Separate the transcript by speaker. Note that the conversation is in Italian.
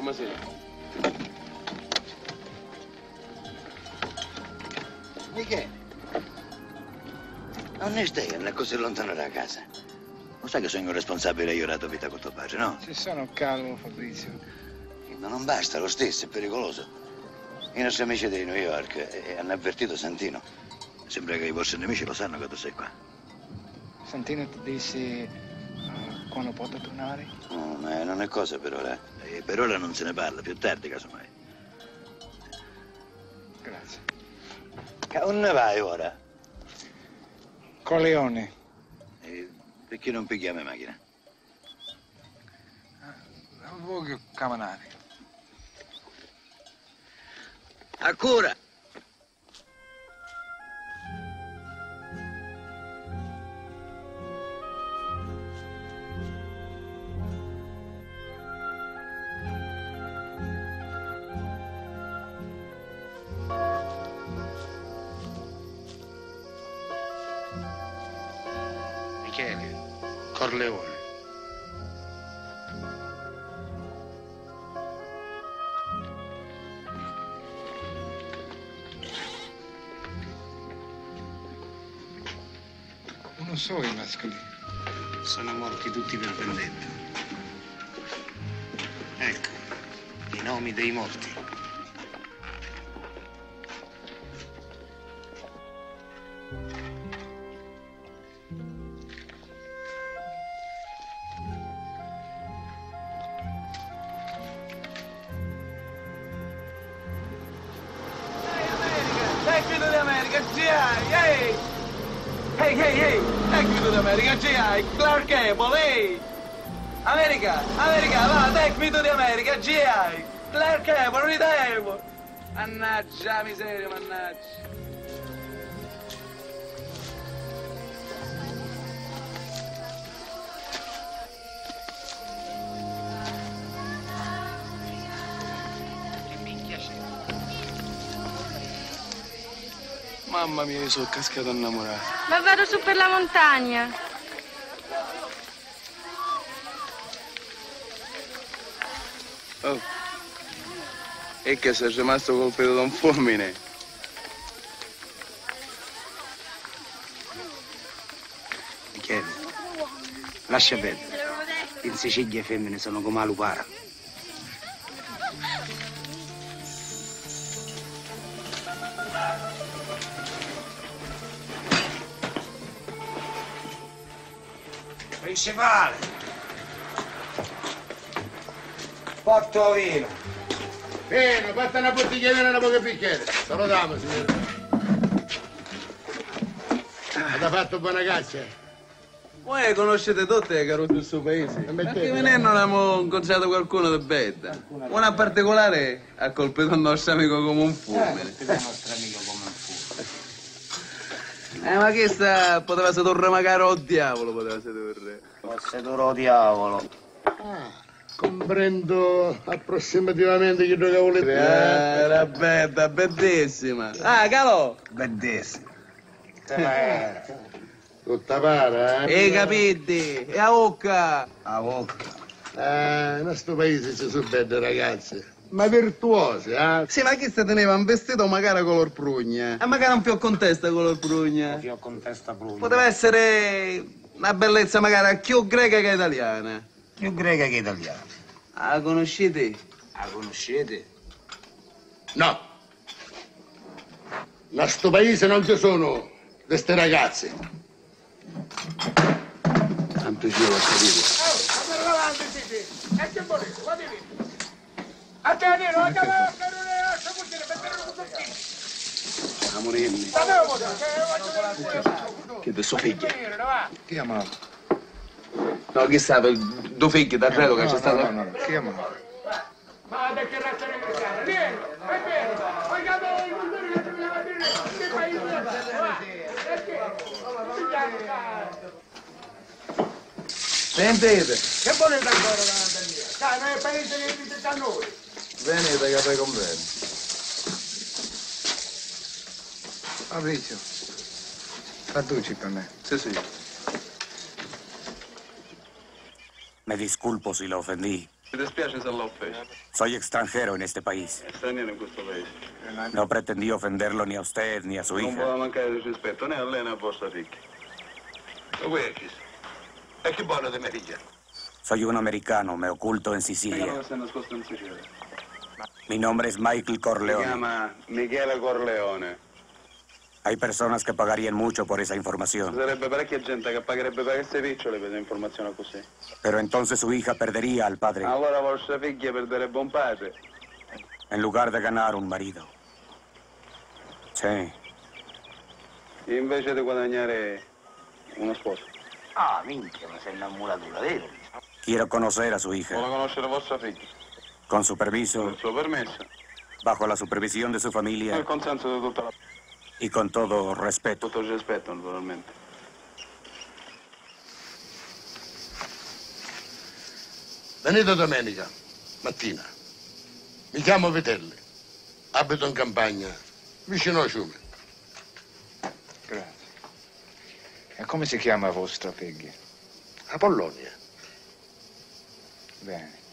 Speaker 1: come sei?
Speaker 2: Michele, non ne stai andando così lontano da casa? Lo sai che sono responsabile io della tua vita con tuo padre, no?
Speaker 3: Ci sono calmo, Fabrizio.
Speaker 2: Ma non basta, lo stesso, è pericoloso. I nostri amici di New York hanno avvertito Santino. Sembra che i vostri nemici lo sanno che tu sei qua.
Speaker 3: Santino ti disse quando potrò tornare?
Speaker 2: No, ma non è cosa per ora. Per ora non se ne parla, più tardi casomai.
Speaker 3: Grazie.
Speaker 2: Dove vai ora?
Speaker 3: Corleone.
Speaker 2: Perché non piglia la macchina?
Speaker 3: Non voglio camminare.
Speaker 2: Ancora!
Speaker 4: Michele, Corleone.
Speaker 3: Non so i mascoli.
Speaker 4: Sono morti tutti per vendetta. Ecco, i nomi dei morti.
Speaker 1: Tecnico di America, GI, ehi! Ehi, ehi, ehi! Tecnico di America, GI, Clark Gable, ehi! America, va, tecnico di America, GI, Clark Gable, ridevo! Mannaggia, miseria, mannaggia! Mamma mia, io sono cascato innamorato.
Speaker 5: Ma vado su per la montagna.
Speaker 1: Oh. E che sei rimasto colpito da un fulmine?
Speaker 4: Michele, lascia perdere. In Sicilia le femmine sono come la lupara. Principale! Porto vino!
Speaker 6: Bene, fatta una bottiglia di vino e una poca bicchiere. Salutiamo, signore. Avete fatto buona caccia?
Speaker 1: Voi conoscete tutte le carote del suo paese? Perché venendo non abbiamo incontrato qualcuno di bella. Una particolare ha colpito il nostro amico come un fulmine.
Speaker 4: Il nostro amico come un fuoco.
Speaker 1: Ma che sta poteva sedurre magari o diavolo poteva sedurre.
Speaker 4: Forse d'oro diavolo.
Speaker 6: Comprendo approssimativamente che gioca volete.
Speaker 1: Era bella, bellissima. Ah, calò!
Speaker 4: Bellissimo.
Speaker 6: Tutta para,
Speaker 1: E capiti? E a bocca!
Speaker 4: A bocca.
Speaker 6: nel nostro paese ci sono belle ragazze. Ma virtuose, eh?
Speaker 1: Sì, ma chi si teneva un vestito magari color prugna? E magari un più con testa color prugna.
Speaker 4: Io con testa bruna.
Speaker 1: Poteva essere una bellezza magari più greca che italiana.
Speaker 4: Più greca che italiana.
Speaker 1: La conoscete?
Speaker 4: La conoscete?
Speaker 6: No. Nel sto paese non ci sono queste ragazze.
Speaker 1: Santo Dio, l'ho capito.
Speaker 6: Andate avanti, sì. E che volete? Vadi lì. A te, Nino, a te,
Speaker 1: Amorini. Che di sua figlia.
Speaker 3: Chi ama?
Speaker 1: No, chi sa, per due figli da credo che c'è stato.
Speaker 3: No. Chi ama?
Speaker 6: Ma da che razza ne pensate? Vieni, vai bene. Vogliamo i cultori che troviamo a dire che paese è?
Speaker 1: Sentite,
Speaker 6: Che volete ancora davanti a me? Dai, non è il paese che dite da noi.
Speaker 1: venite che vi conviene.
Speaker 3: Fabrizio, traduci per me.
Speaker 1: Sì.
Speaker 4: Me disculpo si lo ofendí.
Speaker 7: Mi dispiace se l'ho offeso.
Speaker 4: Soy extranjero en este país.
Speaker 7: È straniero in questo paese.
Speaker 4: No pretendí ofenderlo ni a usted ni a su
Speaker 7: Non
Speaker 4: hija.
Speaker 7: può mancare di rispetto né a lei né a vostra figlia.
Speaker 8: Ma guardi, e che buono di Meriglia?
Speaker 4: Soy un americano, me oculto en
Speaker 7: Che
Speaker 4: Sicilia.
Speaker 7: si è nascosto in Sicilia.
Speaker 4: Mi nombre es Michael
Speaker 7: Si
Speaker 4: Corleone.
Speaker 7: chiama Michele Corleone.
Speaker 4: Hay personas que pagarían mucho por esa
Speaker 7: Ci
Speaker 4: información.
Speaker 7: sarebbe parecchia gente che pagherebbe per queste picciole per informazioni così.
Speaker 4: Pero entonces su hija perdería al padre
Speaker 7: Allora vostra figlia perderebbe un padre.
Speaker 4: en lugar de ganar un marido. Sí.
Speaker 7: Invece di guadagnare uno sposo.
Speaker 2: Ah, minchia, ma sei innamorato davvero?
Speaker 4: Quiero conocer a su
Speaker 7: Vuole
Speaker 4: hija.
Speaker 7: conoscere vostra figlia.
Speaker 4: Con su
Speaker 7: Con
Speaker 4: permiso,
Speaker 7: il suo permesso.
Speaker 4: bajo la supervisión de su
Speaker 7: Con
Speaker 4: familia
Speaker 7: il consenso di
Speaker 4: y con todo respeto.
Speaker 7: tutto il rispetto, naturalmente.
Speaker 8: Venite domenica, mattina. Mi chiamo Vitelli. Abito in campagna, vicino a Ciume.
Speaker 3: Grazie. E come si chiama vostra figlia?
Speaker 8: Apollonia.
Speaker 3: Bene.